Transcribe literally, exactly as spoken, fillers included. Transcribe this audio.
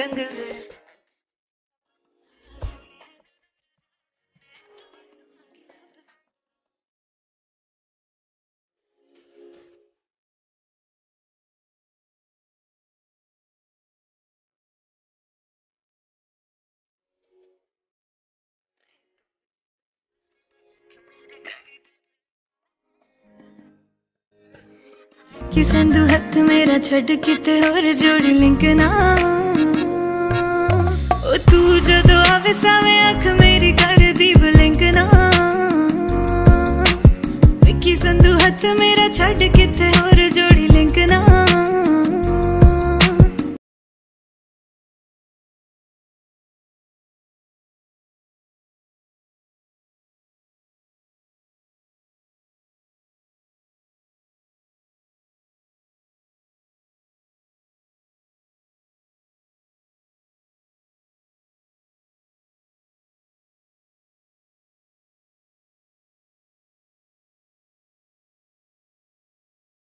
जंगल। कि संधु हथ मेरा छड़ किते होर जोड़ी लिंक ना ओ तू जदों आवे सावे अख मेरी कर दी ब्लिंक ना कि संधु हथ मेरा छड़ किते होर जोड़ी लिंक ना।